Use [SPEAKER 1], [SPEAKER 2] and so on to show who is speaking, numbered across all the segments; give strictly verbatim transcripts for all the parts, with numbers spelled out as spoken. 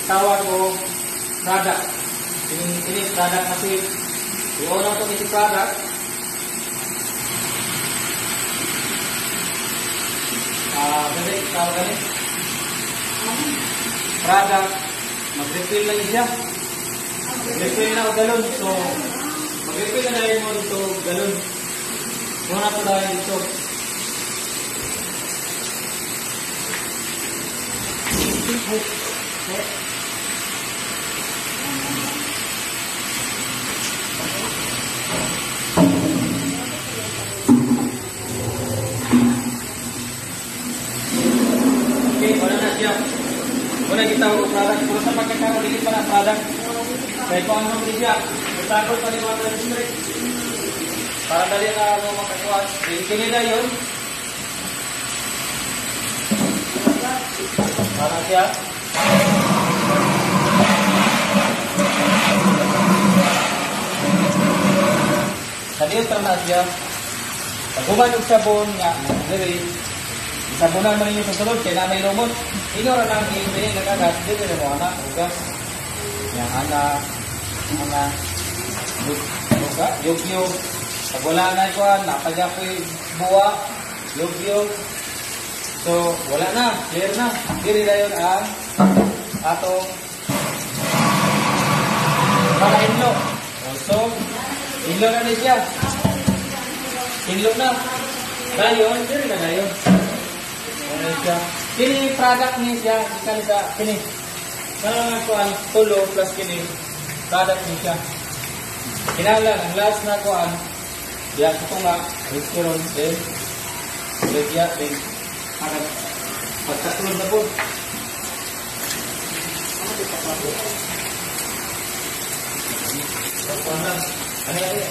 [SPEAKER 1] tawag ko product. Ini, ini product kasi yung unang ito isi product. Ah, kasi tawag ka rin. Product. Mag-refill lang siya. Mag-refill na o galon. So, mag-refill na dahil mo dito galon. Muna po dahil dito. Okay, wala na siya. Wala kita ang product. Puro sa pagkakaroon pa na product. Kaya kung ano rin siya, matagol pa rin mga district. Para dali na mo makakuha. Kini na yun. Para siya. Sa dito na siya. Pag bumanog sabon nga, dili. Sabunan man ninyo sa sulod, kaya na may lumot. Inora lang yung pinag nagagas. Dito na mo anak, ugas. Yang anak, anak. Buka, yug-yug. Pag wala na ito, napagya ko yung buwa, yug-yug. So, wala na, clear na. Diri na yun ang atong para inlo. So, inlo na rin siya. Inlo na. Dayon, diri na na yun. Ano siya? Kini product niya siya, ikan sa, kini. Parang ako ang tulo plus kini, product niya siya. Kinala, ang last na ako ang, diya ko nga, restaurant din, legya din. Pagkatulog na po. Ano yan?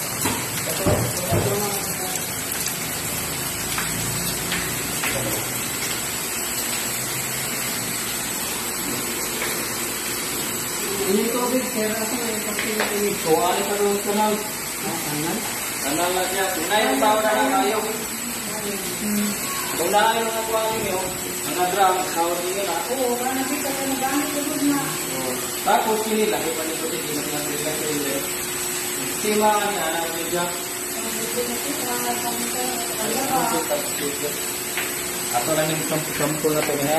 [SPEAKER 1] Ini COVID, kaya ako eh, kasi ini ko, ali ka doon kanal. Kanal? Kanal na siya. Una yung tao na lang kayo. Kung na yung nakuha ninyo, nag-drum, tawag ninyo na.
[SPEAKER 2] Oo, kaya nakita ka na gamit ko doon na.
[SPEAKER 1] Tapos sini lagi pa nito din, nag-nag-nag sa hindi. Sima niya, anak niyo dyan. Ako lang yung sampo na ito niya.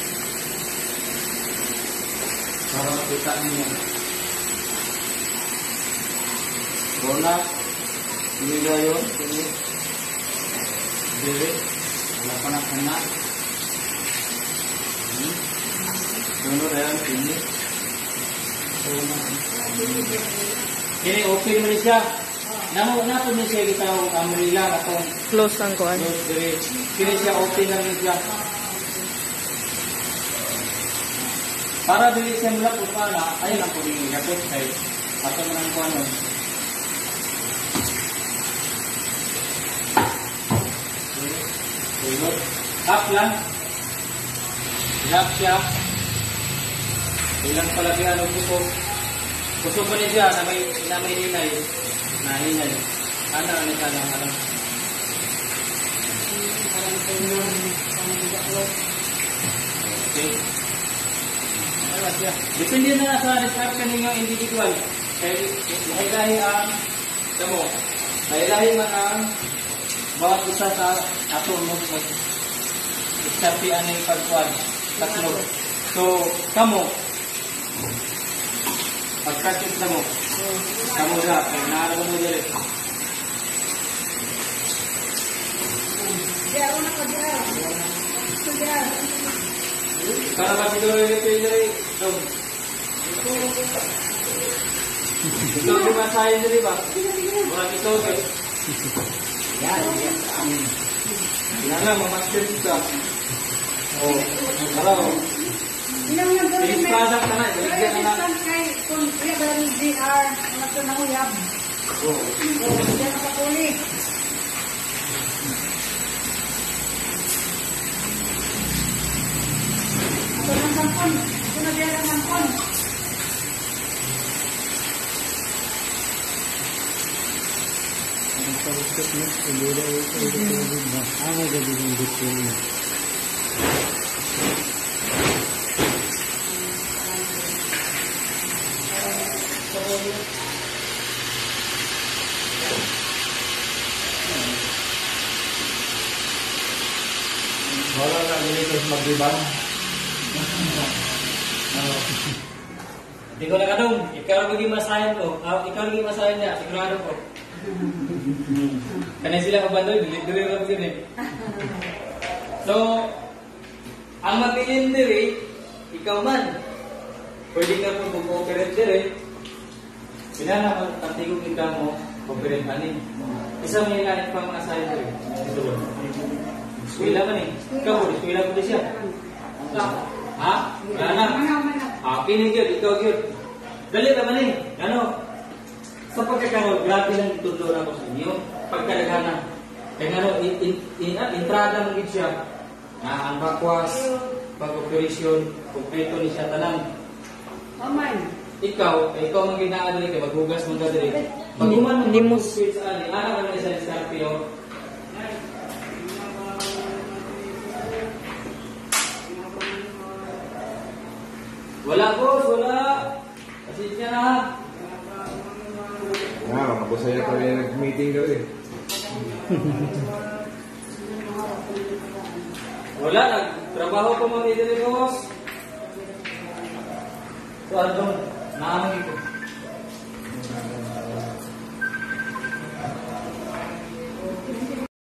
[SPEAKER 1] Para makita niyo. Bona, ini dia yun, ini. Dili. Wala pa na kana. Ini. Sunod ayan, ini. Ini okay naman siya. Namo na po niya siya gitawag umbrella atong
[SPEAKER 3] close lang ko ano.
[SPEAKER 1] Kini siya okay lang siya. Para dili siya mula po pala, ayun ang po rin yapot kay ato man ko ano. Up lang. Up siya. Ilang palagi ano puso. Puso pa niya siya na may, na may hinay. Na hinay. Ano, ano, ano, ano. Okay. Ano siya. Depende na na sa diskarte ninyo individual. Kaya lahi-lahi ang damo. Lahi-lahi man ang bawat isa sa ato mo diskarte ang pagkuhan. Tatlo. So, kamo pag-practice na mo. Kamu na, kaya naaraman mo dali.
[SPEAKER 2] Diya, una ka diya. Gusto diya.
[SPEAKER 1] Para ba ito yung repair dali? Ito. Ito yung masahin dali ba? Murang ito, okay? Yan, yan. Yan lang, mamaster kita. O, hello.
[SPEAKER 2] Ilang nga doon
[SPEAKER 1] Sige, pasak ka na.
[SPEAKER 2] Pero yung distance kay, kung kaya ba yung D R, ano ito na huyab.
[SPEAKER 1] Oo.
[SPEAKER 2] Oo, diyan nakapuli. Ito ng sampon. Ito na diyan ng sampon.
[SPEAKER 4] Ang pagkakit mo, hindi na ito ito ba? Ang gabi ng dito niya.
[SPEAKER 1] Wala na dito sa magribang. Hindi ko na kanong, ikaw ang maging masayan ko. Ah, ikaw ang maging masayan niya, sigurado ko. Kaya sila kabandoy, dili-dili na po yun eh. So, ang magiging diri, ikaw man, pwede ka po mag-cooperate diri. Pinana mo, tantigong ikaw mo, cooperate manin. Isa may lain pang masayan diri. Eskwela man eh. Ikaw po, eskwela po din siya. Ha? Wala na. Ah, pinigil, ikaw yun. Dali naman eh. Ano? Sa pagkakaroon, grabe lang itundo na ko sa inyo. Pagkalagana. Kaya nga no, in, in, in, uh, entrada mo siya. Na ang bakwas, pag-operasyon, kumpleto ni siya talang.
[SPEAKER 2] Aman.
[SPEAKER 1] Ikaw, ikaw ang ginaadali ka, maghugas mo ka dali. Pag-uman mo mo switch ali, ara ka na isa Scorpio. Wala boss, wala. Kasi siya na.
[SPEAKER 3] Ah, ako saya pa rin nag-meeting daw eh.
[SPEAKER 1] Wala, nagtrabaho ko mga dito boss. So, ano, naamang ito.